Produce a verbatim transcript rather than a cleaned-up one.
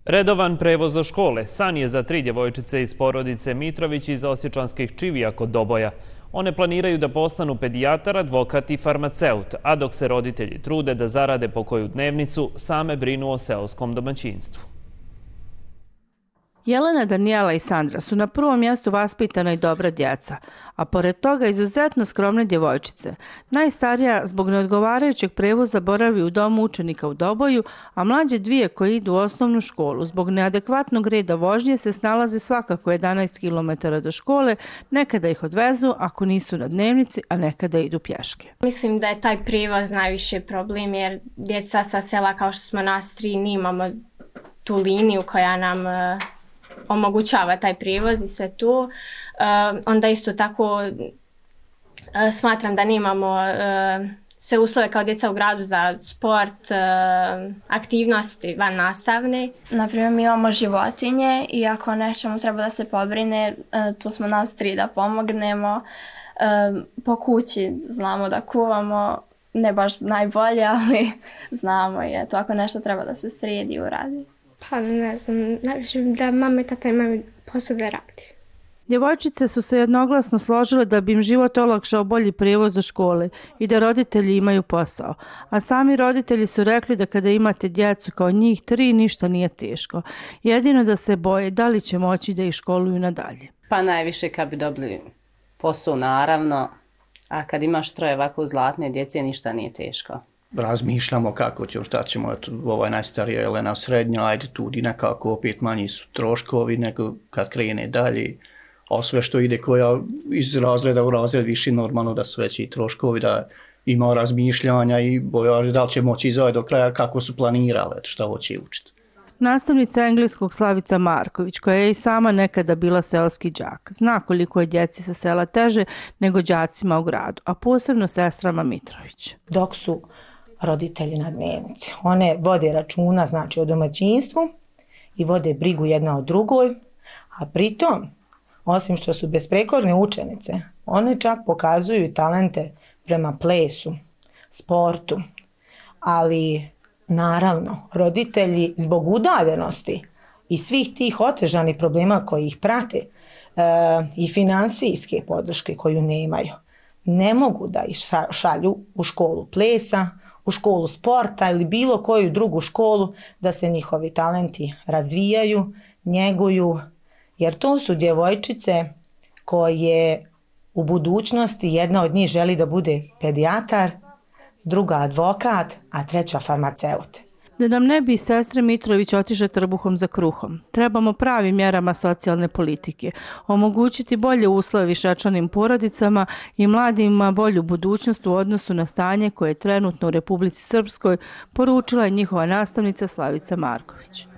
Redovan prevoz do škole san je za tri djevojčice iz porodice Mitrović iz osječanskih Čivija kod Doboja. One planiraju da postanu pedijatar, advokat i farmaceut, a dok se roditelji trude da zarade po koju dnevnicu, same brinu o seoskom domaćinstvu. Jelena, Danijela i Sandra su na prvom mjestu vaspitana i dobra djeca, a pored toga izuzetno skromne djevojčice. Najstarija zbog neodgovarajućeg prevoza boravi u domu učenika u Doboju, a mlađe dvije koje idu u osnovnu školu zbog neadekvatnog reda vožnje se snalaze svakako jedanaest kilometara do škole, nekada ih odvezu ako nisu na dnevnici, a nekada idu pješke. Mislim da je taj prevoz najviše problem jer djeca sa sela kao što smo nas tri nimamo tu liniju koja nam omogućava taj prijevoz i sve to. Uh, onda isto tako uh, smatram da nemamo uh, sve uslove kao djeca u gradu za sport, uh, aktivnosti van nastavne. Naprimjer, mi imamo životinje i ako nečemu treba da se pobrine, uh, tu smo nas tri da pomognemo. Uh, po kući znamo da kuvamo, ne baš najbolje, ali znamo je to ako nešto treba da se sredi i uradi. Pa ne znam, najviše da mama i tata imaju posao da radi. Djevojčice su se jednoglasno složile da bi im život olakšao bolji prijevoz do škole i da roditelji imaju posao. A sami roditelji su rekli da kada imate djecu kao njih tri, ništa nije teško. Jedino da se boje da li će moći da ih školuju nadalje. Pa najviše kad bi dobili posao naravno, a kad imaš troje ovako zlatne djece, ništa nije teško. Razmišljamo kako ćemo, šta ćemo, ovaj najstarija Jelena srednja, ajde tudi nekako opet manji su troškovi nego kad krene dalje, a sve što ide koja iz razreda u razred viši normalno da su veći troškovi, da ima razmišljanja i boja da li će moći izaći do kraja kako su planirale, šta hoće učiti. Nastavnica engleskog Slavica Marković, koja je i sama nekada bila seoski đak, zna koliko je djeci sa sela teže nego đacima u gradu, a posebno sestrama Mitrović. Dok su roditelji na dnevnici. One vode računa, znači, o domaćinstvu i vode brigu jedna o drugoj, a pritom, osim što su besprekorne učenice, one čak pokazuju talente prema plesu, sportu, ali naravno, roditelji zbog udaljenosti i svih tih otežanih problema koji ih prate e, i finansijske podrške koju nemaju, ne mogu da ih šalju u školu plesa, u školu sporta ili bilo koju drugu školu da se njihovi talenti razvijaju, njeguju, jer to su djevojčice koje u budućnosti jedna od njih želi da bude pedijatar, druga advokat, a treća farmaceut. Da nam ne bi sestre Mitrović otišle trbuhom za kruhom, trebamo pravim mjerama socijalne politike, omogućiti bolje uslove višečlanim porodicama i mladima bolju budućnost u odnosu na stanje koje je trenutno u Republici Srpskoj, poručila je njihova nastavnica Slavica Marković.